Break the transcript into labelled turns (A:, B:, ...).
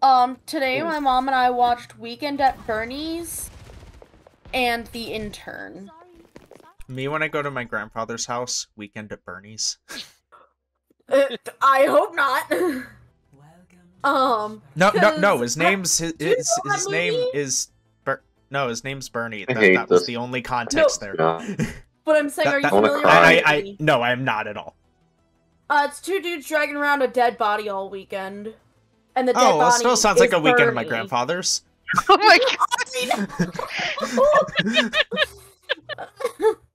A: Today my mom and I watched Weekend at Bernie's and The Intern.
B: Me when I go to my grandfather's house, Weekend at Bernie's.
A: I hope not.
B: No. His name is no, his name's Bernie. That was the only context there.
A: But I'm saying, are you familiar with
B: No, I am not at all.
A: It's two dudes dragging around a dead body all weekend. And the dead body
B: still sounds like a
A: Bernie.
B: weekend at my grandfather's.
C: Oh my god!